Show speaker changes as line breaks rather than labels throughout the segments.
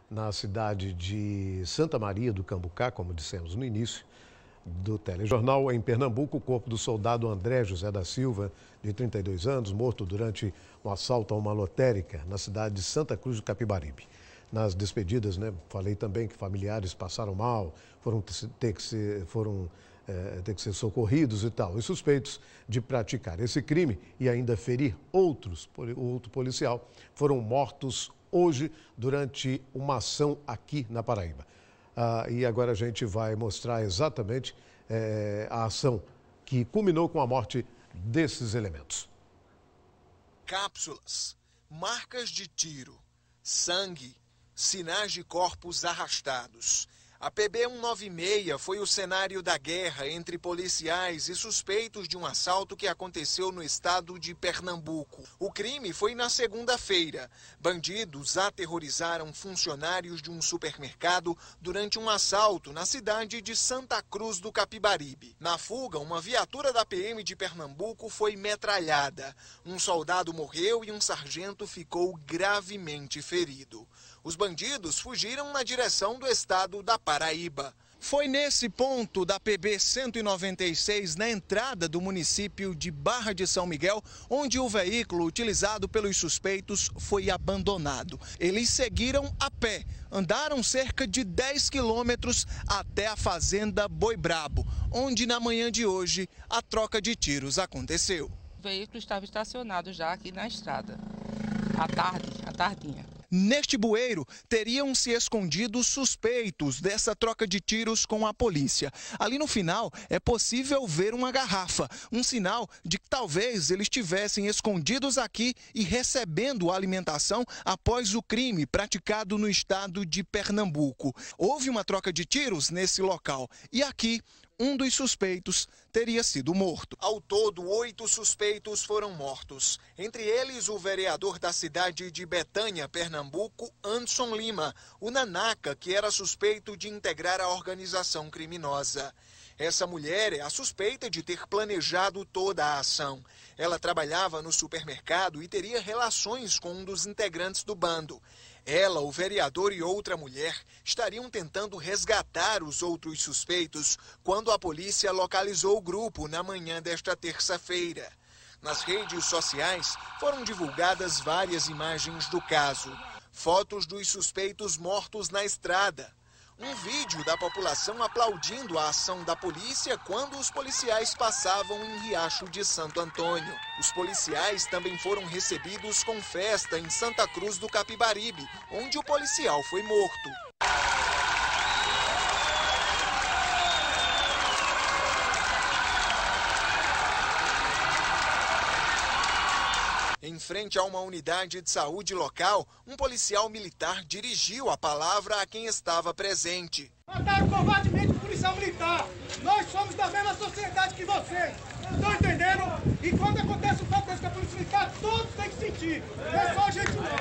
na cidade de Santa Maria do Cambucá, como dissemos no início do telejornal. Em Pernambuco, o corpo do soldado André José da Silva, de 32 anos, morto durante um assalto a uma lotérica na cidade de Santa Cruz do Capibaribe. Nas despedidas, falei também que familiares passaram mal, foram ter que ser socorridos e tal. Os suspeitos de praticar esse crime e ainda ferir outro policial foram mortos hoje durante uma ação aqui na Paraíba. E agora a gente vai mostrar exatamente a ação que culminou com a morte desses elementos.
Cápsulas, marcas de tiro, sangue, sinais de corpos arrastados. A PB-196 foi o cenário da guerra entre policiais e suspeitos de um assalto que aconteceu no estado de Pernambuco. O crime foi na segunda-feira. Bandidos aterrorizaram funcionários de um supermercado durante um assalto na cidade de Santa Cruz do Capibaribe. Na fuga, uma viatura da PM de Pernambuco foi metralhada. Um soldado morreu e um sargento ficou gravemente ferido. Os bandidos fugiram na direção do estado da Paraíba. Foi nesse ponto da PB-196, na entrada do município de Barra de São Miguel, onde o veículo utilizado pelos suspeitos foi abandonado. Eles seguiram a pé, andaram cerca de 10 quilômetros até a fazenda Boi Brabo, onde na manhã de hoje a troca de tiros aconteceu.
O veículo estava estacionado já aqui na estrada, à tardinha.
Neste bueiro, teriam se escondido suspeitos dessa troca de tiros com a polícia. Ali no final, é possível ver uma garrafa, um sinal de que talvez eles estivessem escondidos aqui e recebendo alimentação após o crime praticado no estado de Pernambuco. Houve uma troca de tiros nesse local e aqui um dos suspeitos teria sido morto. Ao todo, 8 suspeitos foram mortos. Entre eles, o vereador da cidade de Betânia, Pernambuco, Anderson Lima, o Nanaca, que era suspeito de integrar a organização criminosa. Essa mulher é a suspeita de ter planejado toda a ação. Ela trabalhava no supermercado e teria relações com um dos integrantes do bando. Ela, o vereador e outra mulher estariam tentando resgatar os outros suspeitos quando a polícia localizou o grupo na manhã desta terça-feira. Nas redes sociais foram divulgadas várias imagens do caso. Fotos dos suspeitos mortos na estrada. Um vídeo da população aplaudindo a ação da polícia quando os policiais passavam em Riacho de Santo Antônio. Os policiais também foram recebidos com festa em Santa Cruz do Capibaribe, onde o policial foi morto. Em frente a uma unidade de saúde local, um policial militar dirigiu a palavra a quem estava presente.
Mataram covardemente o policial militar. Nós somos da mesma sociedade que vocês. Estão entendendo? E quando acontece um fato desse com a polícia militar, todos têm que sentir. Não é só a gente não.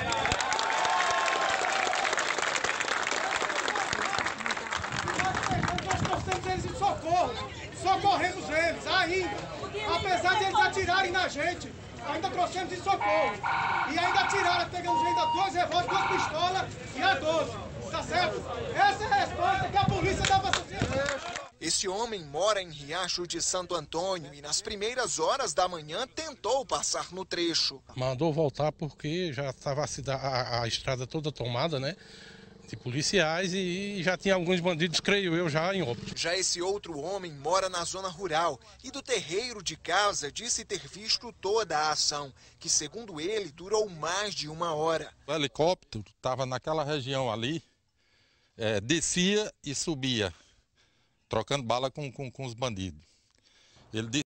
Nós trouxemos eles em socorro. Socorremos eles ainda. Apesar de eles atirarem na gente. Ainda trouxemos em socorro. E ainda atiraram, pegamos ainda 2 revólveres, 2 pistolas e a 12. Tá certo? Essa é a resposta que a polícia dá para a sociedade.
Esse homem mora em Riacho de Santo Antônio e nas primeiras horas da manhã tentou passar no trecho.
Mandou voltar porque já estava a estrada toda tomada, de policiais e já tinha alguns bandidos, creio eu, já em óbito.
Já esse outro homem mora na zona rural e do terreiro de casa disse ter visto toda a ação, que segundo ele durou mais de 1 hora.
O helicóptero estava naquela região ali, descia e subia, trocando bala com os bandidos. Ele disse